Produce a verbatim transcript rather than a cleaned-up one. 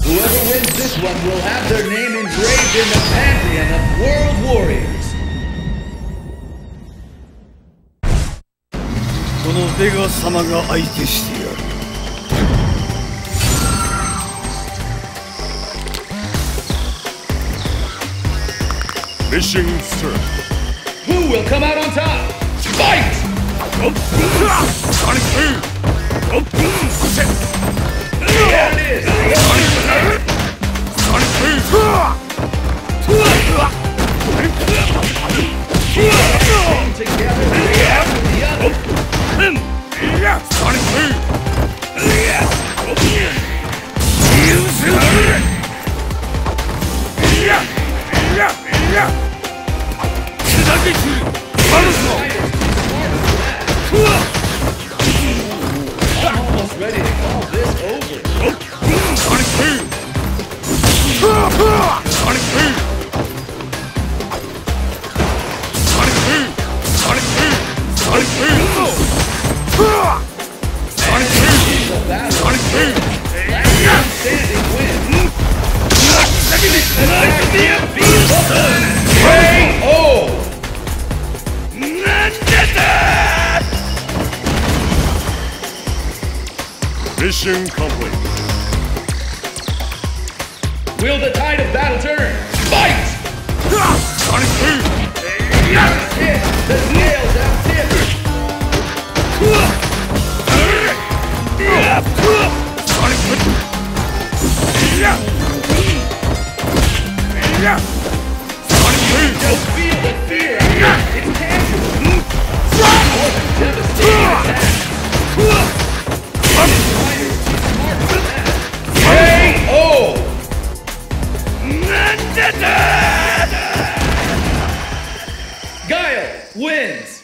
Whoever wins this one will have their name engraved in the pantheon of World Warriors. このベガ様が相手してやる。 Mission Circle. Who will come out on top? Fight! Sonic Boom! There it is! Sonic Boom! Come together one after the other. Sonic Boom! I'm almost ready to call this over. Sonic Boom! Sonic Boom! Sonic Boom! Sonic Boom! Sonic Boom! Sonic Boom! Sonic Boom! Standing win. K O! Mission complete. Will the tide of battle turn? Fight! Sonic Boom! Hit! The scales have tipped! Sonic Boom! Sonic Boom! Just feel the fear! It's tangible! More than devastating attack! K O! Guile wins!